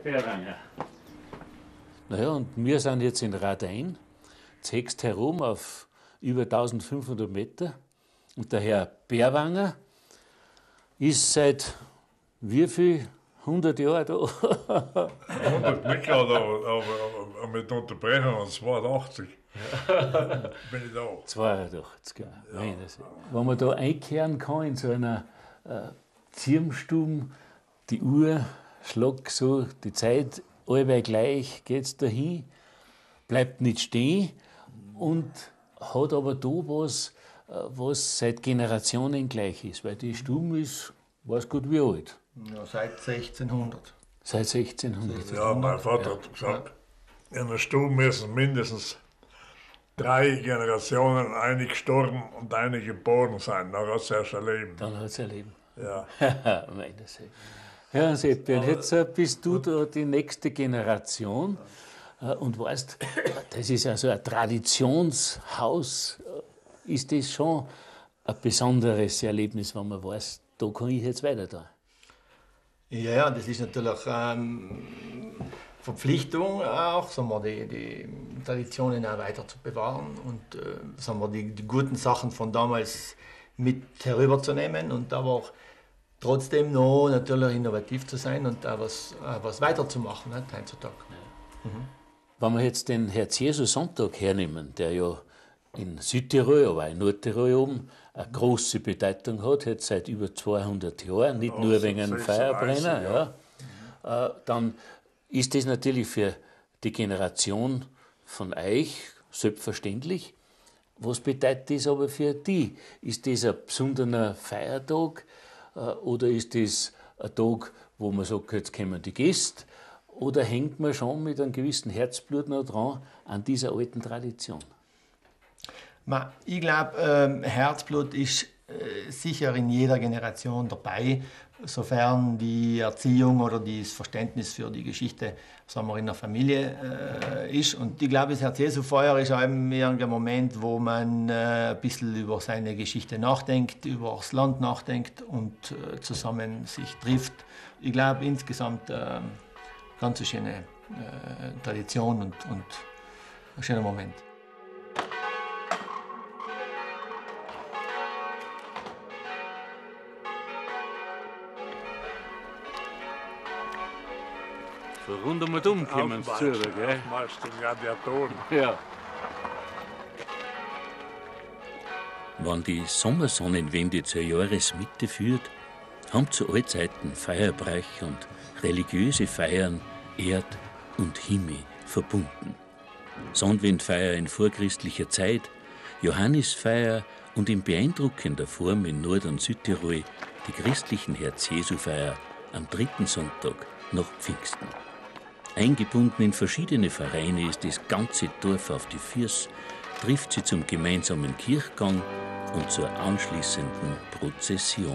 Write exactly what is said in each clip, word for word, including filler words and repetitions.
Bärwanger. Naja, und wir sind jetzt in Radein, zägst herum auf über eintausendfünfhundert Meter. Und der Herr Bärwanger ist seit wie viel hundert Jahren da? hundert nicht gerade, aber, aber, aber mit Unterbrechung zweiundachtzig bin ich da. zweiundachtzig Jahre. Ja. Wenn man da einkehren kann in so einer äh, Zirmstube, die Uhr schlägt so die Zeit allweil gleich, geht's dahin, bleibt nicht stehen und hat aber da was, was seit Generationen gleich ist, weil die Stube ist, weiß Gott wie alt. Ja, seit sechzehnhundert. Seit sechzehnhundert. Ja, mein Vater ja. hat gesagt, in der Stube müssen mindestens drei Generationen, eine gestorben und eine geboren sein. Dann hat es erst erleben. Dann hat es erleben. Ja. Ja, Seppien, jetzt bist du da die nächste Generation und weißt, das ist ja so ein Traditionshaus. Ist das schon ein besonderes Erlebnis, wenn man weiß, da kann ich jetzt weiter da? Ja, ja, das ist natürlich ähm, Verpflichtung auch, sagen wir, die, die Traditionen auch weiter zu bewahren und äh, sagen wir, die, die guten Sachen von damals mit herüberzunehmen und aber auch trotzdem noch natürlich innovativ zu sein und auch was, auch was weiterzumachen ne, heutzutage. Ja. Mhm. Wenn wir jetzt den Herz-Jesu-Sonntag hernehmen, der ja in Südtirol, aber auch in Nordtirol oben eine große Bedeutung hat, jetzt seit über zweihundert Jahren, nicht nur wegen einem Feuerbrenner, ja, ja, äh, dann ist das natürlich für die Generation von euch selbstverständlich. Was bedeutet das aber für die? Ist das ein besonderer Feiertag äh, oder ist das ein Tag, wo man sagt, jetzt kommen die Gäste? Oder hängt man schon mit einem gewissen Herzblut noch dran an dieser alten Tradition? Ich glaube, ähm, Herzblut ist äh, sicher in jeder Generation dabei, sofern die Erziehung oder das Verständnis für die Geschichte, sagen wir, in der Familie äh, ist. Und ich glaube, das Herz-Jesu-Feuer ist auch ein Moment, wo man äh, ein bisschen über seine Geschichte nachdenkt, über das Land nachdenkt und äh, zusammen sich trifft. Ich glaube, insgesamt äh, ganz eine schöne äh, Tradition und, und ein schöner Moment. So rund um und um kommen sie zu, gell? Meist den Gladiatoren. Ja. Wenn die Sommersonnenwende zur Jahresmitte führt, haben zu Allzeiten Feierbrech und religiöse Feiern Erd und Himmel verbunden. Sonnenwendfeier in vorchristlicher Zeit, Johannisfeier und in beeindruckender Form in Nord- und Südtirol die christlichen Herz-Jesu-Feier am dritten Sonntag nach Pfingsten. Eingebunden in verschiedene Vereine ist das ganze Dorf auf die Füße, trifft sie zum gemeinsamen Kirchgang und zur anschließenden Prozession.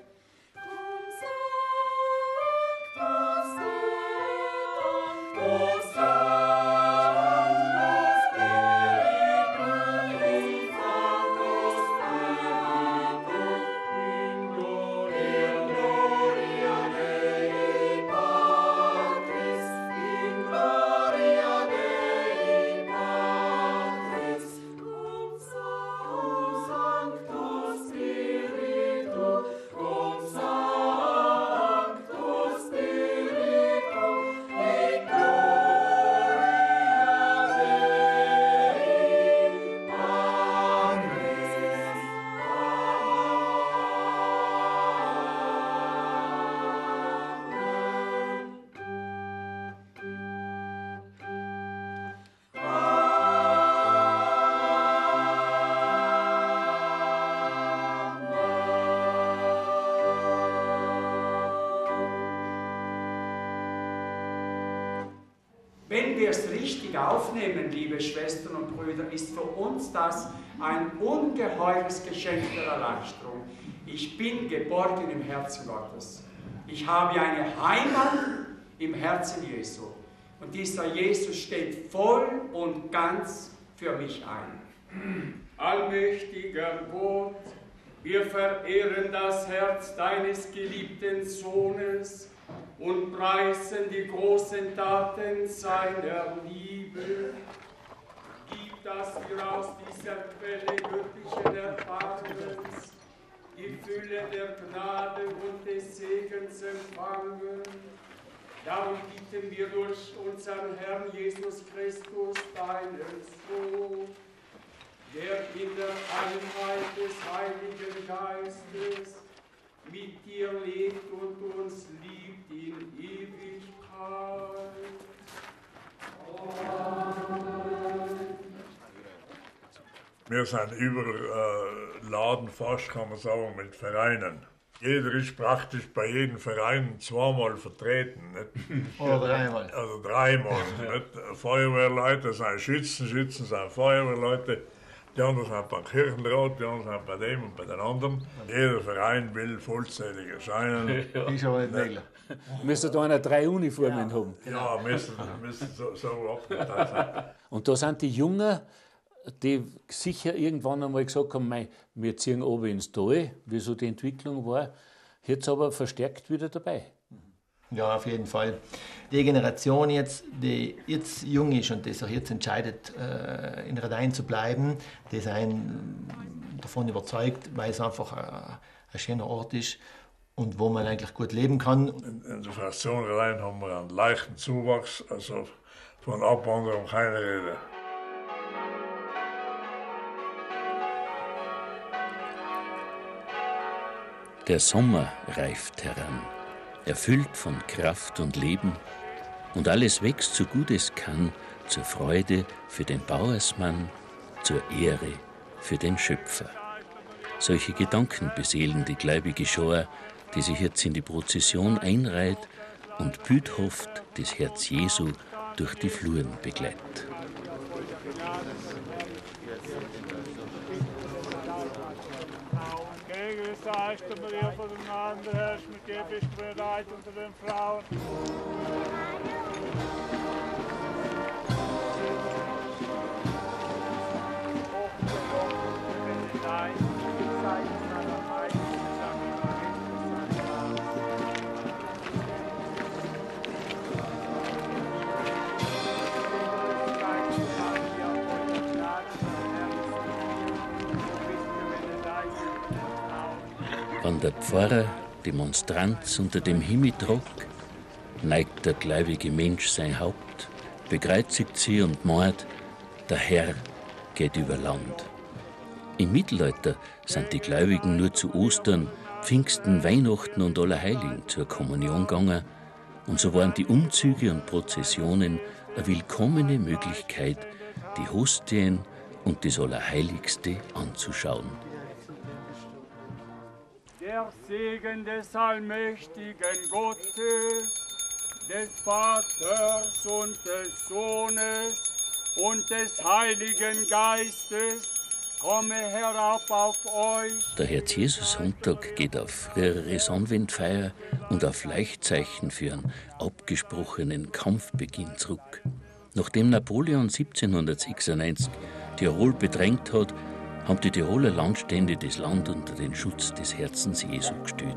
Oh wir es richtig aufnehmen, liebe Schwestern und Brüder, ist für uns das ein ungeheures Geschenk der Erleichterung. Ich bin geborgen im Herzen Gottes. Ich habe eine Heimat im Herzen Jesu. Und dieser Jesus steht voll und ganz für mich ein. Allmächtiger Gott, wir verehren das Herz deines geliebten Sohnes und preisen die großen Taten seiner Liebe. Gib, dass wir aus dieser Quelle göttlichen Erbarmens die Fülle der Gnade und des Segens empfangen. Darum bitten wir durch unseren Herrn Jesus Christus, deinen Sohn, der in der Einheit des Heiligen Geistes mit dir lebt und uns liebt in Ewigkeit. Amen. Wir sind überladen fast, kann man sagen, mit Vereinen. Jeder ist praktisch bei jedem Verein zweimal vertreten. Nicht? Oder dreimal. Also dreimal. Nicht? Feuerwehrleute sind Schützen, Schützen sind Feuerwehrleute, die anderen sind beim Kirchenrat, die anderen sind bei dem und bei den anderen. Jeder Verein will vollzählig erscheinen. Ist aber nicht möglich. Müsste da einer drei Uniformen Ja. haben. Ja, müssen, müssen so, so abgeteilt sein. Und da sind die Jungen, die sicher irgendwann einmal gesagt haben, mei, wir ziehen oben ins Tal, wie so die Entwicklung war, jetzt aber verstärkt wieder dabei. Ja, auf jeden Fall. Die Generation jetzt, die jetzt jung ist und die sich jetzt entscheidet, äh, in Radein zu bleiben, die sind davon überzeugt, weil es einfach ein, ein schöner Ort ist und wo man eigentlich gut leben kann. In, in der Fraktion Radein haben wir einen leichten Zuwachs, also von Abwanderung keine Rede. Der Sommer reift heran, erfüllt von Kraft und Leben, und alles wächst so gut es kann, zur Freude für den Bauersmann, zur Ehre für den Schöpfer. Solche Gedanken beseelen die gläubige Schar, die sich jetzt in die Prozession einreiht und büdhaft das Herz Jesu durch die Fluren begleitet. Gegengezeigte Maria von dem Namen der Herrsch, mit dir bist du bereit unter den Frauen. Wenn der Pfarrer Demonstranz unter dem Himmel trug, neigt der gläubige Mensch sein Haupt, bekreuzigt sie und meint, der Herr geht über Land. Im Mittelalter sind die Gläubigen nur zu Ostern, Pfingsten, Weihnachten und Allerheiligen zur Kommunion gegangen, und so waren die Umzüge und Prozessionen eine willkommene Möglichkeit, die Hostien und das Allerheiligste anzuschauen. Der Segen des allmächtigen Gottes, des Vaters und des Sohnes und des Heiligen Geistes komme herab auf euch. Der Herz-Jesus-Sonntag geht auf frühere Sonnwendfeier und auf Leichtzeichen für einen abgesprochenen Kampfbeginn zurück. Nachdem Napoleon siebzehnhundertsechsundneunzig Tirol bedrängt hat, haben die Tiroler Landstände das Land unter den Schutz des Herzens Jesu gestellt.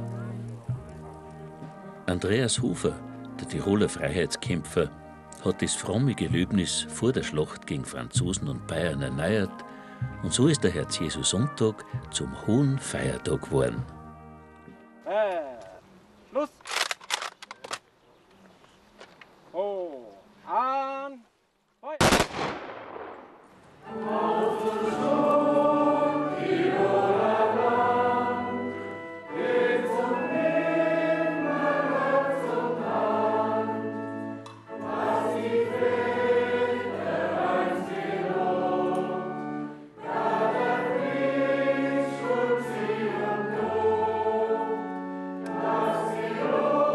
Andreas Hofer, der Tiroler Freiheitskämpfer, hat das fromme Gelöbnis vor der Schlacht gegen Franzosen und Bayern erneuert, und so ist der Herz-Jesus-Sonntag zum hohen Feiertag geworden. Äh, Schluss! Oh, an, Feuer! Oh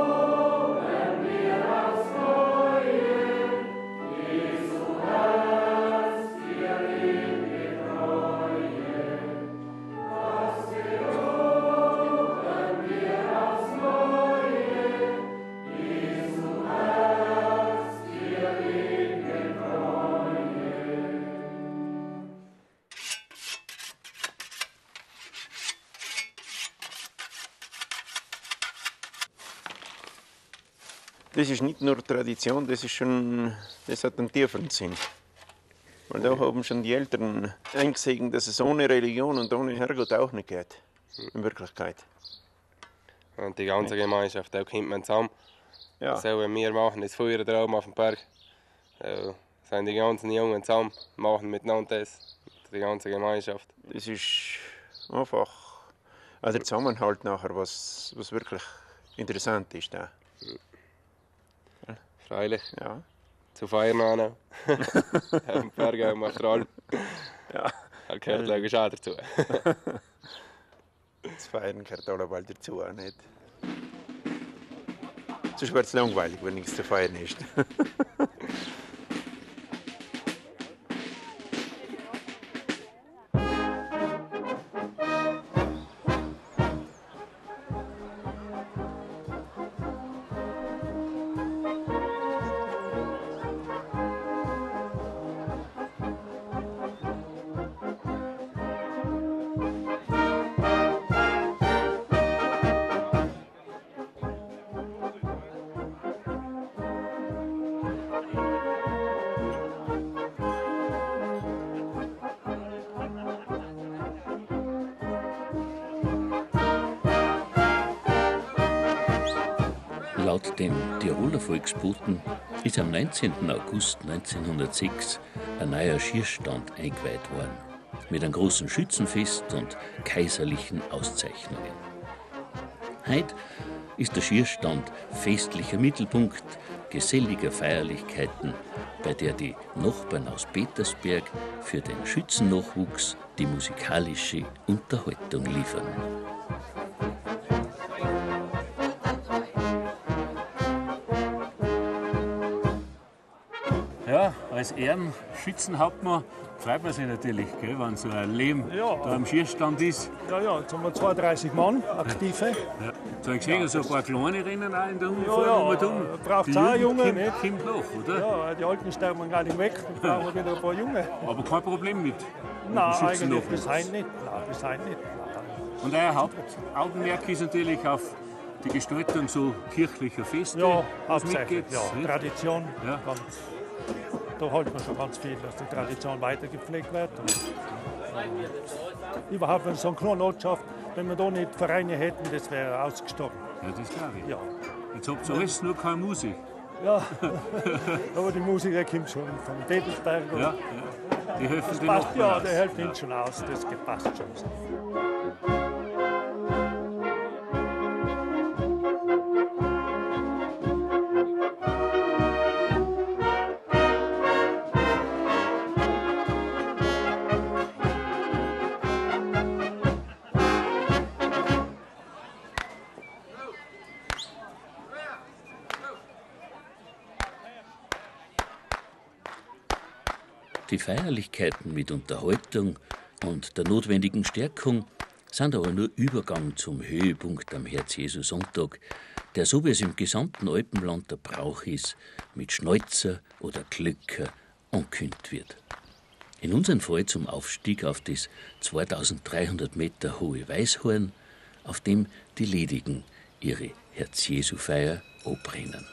Das ist nicht nur Tradition, das, ist schon, das hat einen tieferen Sinn. Weil da haben schon die Eltern eingesehen, dass es ohne Religion und ohne Herrgott auch nicht geht. In Wirklichkeit. Und die ganze Gemeinschaft, da kommt man zusammen. Ja. So, wenn wir machen das Feuer da oben auf dem Berg, so sind die ganzen Jungen zusammen, machen miteinander das, die ganze Gemeinschaft. Das ist einfach also der Zusammenhalt nachher, was, was wirklich interessant ist. Da. Freilich. Ja. Zu feiern auch noch. Auf dem Berg auch macht er allem. Ja. Er gehört logisch auch dazu. Das Feiern gehört alle bald dazu, auch nicht? Sonst wird es langweilig, wenn nichts zu feiern ist. Laut dem Tiroler Volksboten ist am neunzehnten August neunzehnhundertsechs ein neuer Schierstand eingeweiht worden, mit einem großen Schützenfest und kaiserlichen Auszeichnungen. Heute ist der Schierstand festlicher Mittelpunkt geselliger Feierlichkeiten, bei der die Nachbarn aus Petersberg für den Schützennachwuchs die musikalische Unterhaltung liefern. Ja, als Ehrenschützenhauptmann freut man sich natürlich, gell, wenn so ein Leben Ja. da am Schierstand ist. Ja, ja, jetzt haben wir zweiunddreißig Mann, aktive. Ja. Jetzt habe ich gesehen, so ein paar kleine Rennen auch in der Ja, Umfahrt. ja, wo wir tun. braucht's Die auch Jugend Junge, kommt, nicht? kommt nach, oder? Ja, die Alten sterben gar nicht weg, dann brauchen wir wieder ein paar Junge. Aber kein Problem mit. Nein, mit dem eigentlich Schützennachwuchs. bis heute nicht. Nein, bis heute nicht. Und euer Hauptaugenmerk ist natürlich auf die Gestaltung so kirchlicher Feste. Ja, was hauptsächlich. mitgeht, Ja, nicht? Tradition. Ja. Ganz, da hält man schon ganz viel, dass die Tradition weitergepflegt wird. Und, äh, überhaupt, wenn so eine kleine Ortschaft, wenn wir da nicht Vereine hätten, das wäre ausgestorben. Ja, das glaube ich. Ja. Jetzt habt ihr alles nur keine Musik. Ja, aber die Musik die kommt schon von Petersberg. Ja, ja. Die helfen Das den passt, Nachbarn ja, aus. der hält ihn schon aus, das passt schon. Die Feierlichkeiten mit Unterhaltung und der notwendigen Stärkung sind aber nur Übergang zum Höhepunkt am Herz-Jesu-Sonntag, der, so wie es im gesamten Alpenland der Brauch ist, mit Schnäuzer oder Glöcker angekündigt wird. In unserem Fall zum Aufstieg auf das zweitausenddreihundert Meter hohe Weißhorn, auf dem die Ledigen ihre Herz-Jesu-Feier abbrennen.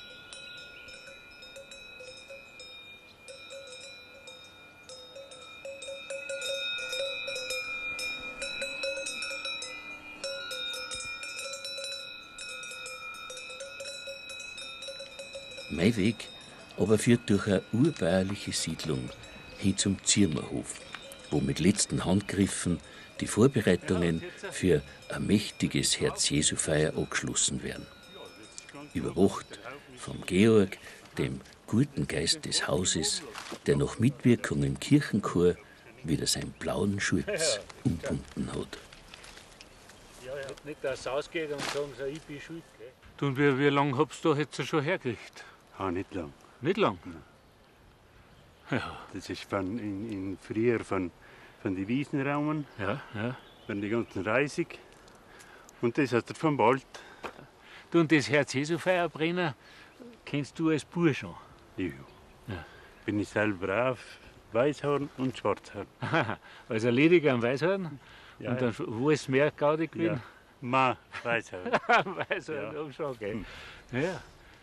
Mein Weg aber führt durch eine urbäuerliche Siedlung hin zum Zirmerhof, wo mit letzten Handgriffen die Vorbereitungen für ein mächtiges Herz-Jesu-Feier abgeschlossen werden. Überwacht vom Georg, dem guten Geist des Hauses, der nach Mitwirkung im Kirchenchor wieder seinen blauen Schurz umbunden hat. Nicht, dass es ausgeht und sagen so, ich bin schuld. Gell? Und wie, wie lange habt ihr da jetzt schon hergekriegt? Ah, nicht lang. Nicht lang? Ja. Das ist von, in, in früher von, von den Wiesenraumen, Ja, ja. von den ganzen Reisig. Und das hat er vom Wald. Du, und das Herz-Jesu-Feierbrenner kennst du als Bub schon? Ja. Ja. Bin ich selber auf Weißhorn und Schwarzhorn. Also ledig am Weißhorn Ja, und dann wo ist mehr gaudig ja. gewesen? Ma, Weißhorn. Weißhorn, Ja. ja. Schon, gell? Ja.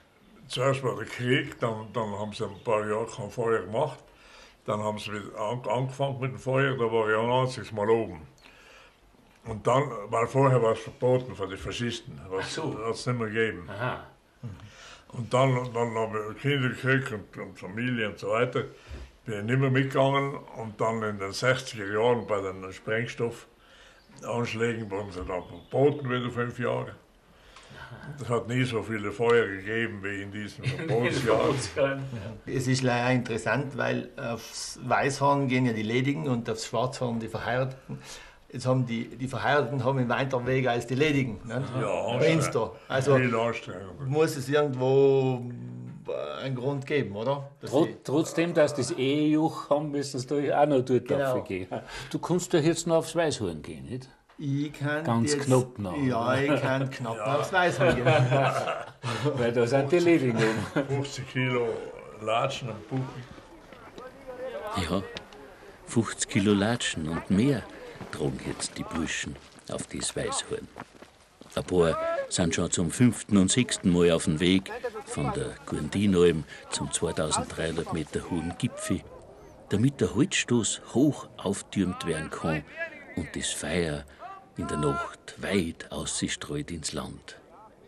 zuerst war der Krieg, dann, dann haben sie ein paar Jahre kein Feuer gemacht. Dann haben sie wieder an, angefangen mit dem Feuer, da war ich ein einziges Mal oben. Und dann, weil vorher war es verboten von den Faschisten, das so. hat es nicht mehr gegeben. Aha. Und dann, dann habe ich Kinder gekriegt und, und Familie und so weiter. Bin ich nicht mehr mitgegangen und dann in den sechziger Jahren bei den Sprengstoffanschlägen wurden sie dann verboten, wieder fünf Jahre. Es hat nie so viele Feuer gegeben wie in diesen Verbotsjahren. Es ist leider interessant, weil aufs Weißhorn gehen ja die Ledigen und aufs Schwarzhorn die Verheirateten. Jetzt haben die, die Verheirateten haben einen weiteren Weg als die Ledigen. Ne? Ja, Insta. Also viel anstrengender. Muss es irgendwo einen Grund geben, oder? Trot, trotzdem, dass das Ehejuch haben, müssen sie da auch noch dort Genau. gehen. Du kannst doch jetzt noch aufs Weißhorn gehen, nicht? Ich kann Ganz jetzt, knapp noch. Ja, ich kann knapp ja. aufs Weißhorn gehen. Weil da sind die Ledigen. fünfzig Kilo Latschen und Buchen. Ja, fünfzig Kilo Latschen und mehr tragen jetzt die Burschen auf das Weißhorn. Ein paar sind schon zum fünften und sechsten Mal auf dem Weg von der Gurdinalm zum zweitausenddreihundert Meter hohen Gipfel, damit der Holzstoß hoch auftürmt werden kann und das Feuer in der Nacht weit ausstrahlt ins Land.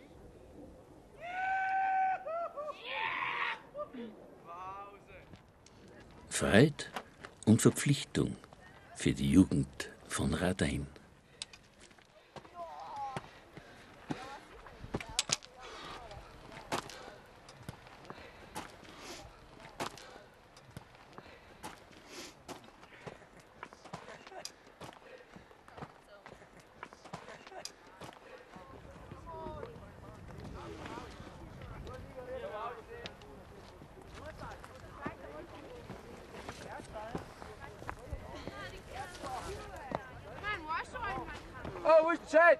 Freude und Verpflichtung für die Jugend von Radein. Oh, wo ist Chet?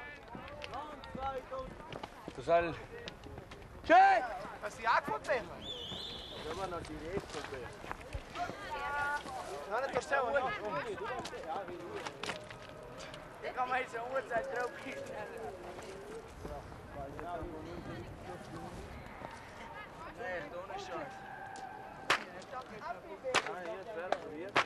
Du soll. Chet! Hast du die auch gefunden? Da war noch die Reste. Nein, das ist so. Da kann man jetzt eine Uhrzeit drauf gehen. Nein, da nicht schon. Nein, jetzt wird probiert.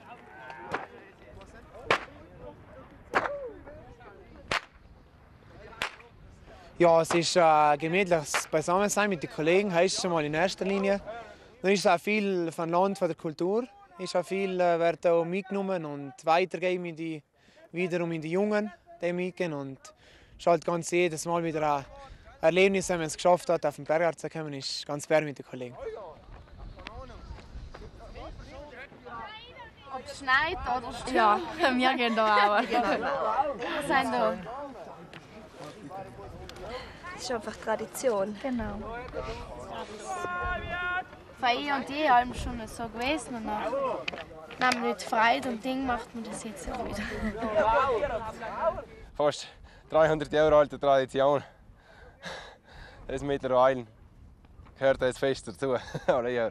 Ja, es ist ein äh, gemütliches Beisammensein mit den Kollegen, heißt schon mal in erster Linie. Dann ist auch viel von Land, von der Kultur. Ist auch viel äh, wird auch mitgenommen und weitergegeben in die, wiederum in die Jungen, die mitgehen. Und es ist halt ganz jedes Mal wieder ein Erlebnis, wenn man es geschafft hat, auf den Berg zu kommen, ist ganz fair mit den Kollegen. Ob es schneit oder stürmt? Ja, wir gehen da auch. Wir sind da. Das ist einfach Tradition. Genau. Für ich und die haben schon so gewesen. Und dann haben wir nicht Freude und Ding macht man das jetzt auch wieder. Fast dreihundert Jahre alte Tradition. Das mittlerweile gehört jetzt fest dazu. Alle Jahre.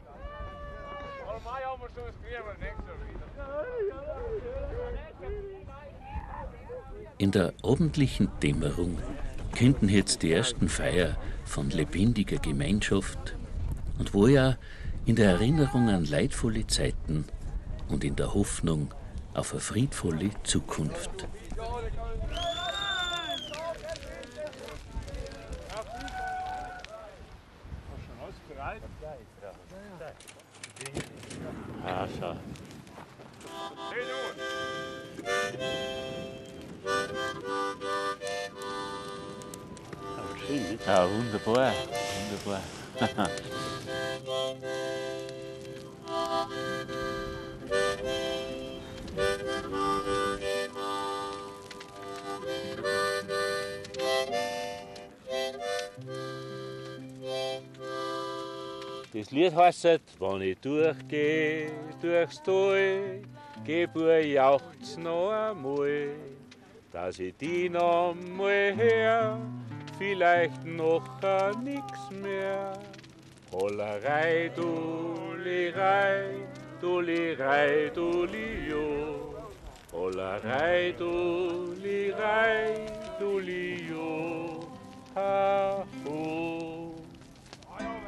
In der abendlichen Dämmerung könnten jetzt die ersten Feier von lebendiger Gemeinschaft und wo ja in der Erinnerung an leidvolle Zeiten und in der Hoffnung auf eine friedvolle Zukunft. Ah, schau. Ja, wunderbar, wunderbar. Das Lied heißt, wenn ich durchgehe, durchs Tal, gebe ich jauchz noch einmal, dass ich die noch mal her, vielleicht noch nix mehr. Hollerei, Dullerei, Dullerei, Dullio. Hollerei, Dullerei, Dullio. Ha, ho.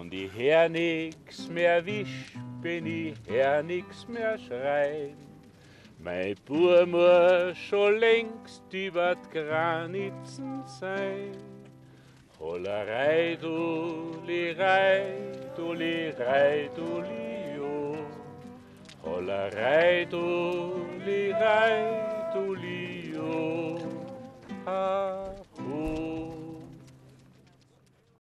Und ich hör nix mehr wispen, ich hör nix mehr schreien. Mein Bub muss schon längst über die Granitzen sein. Hollerei, duli, rei, duli, rei, duli, jo. Hollerei, duli, rei,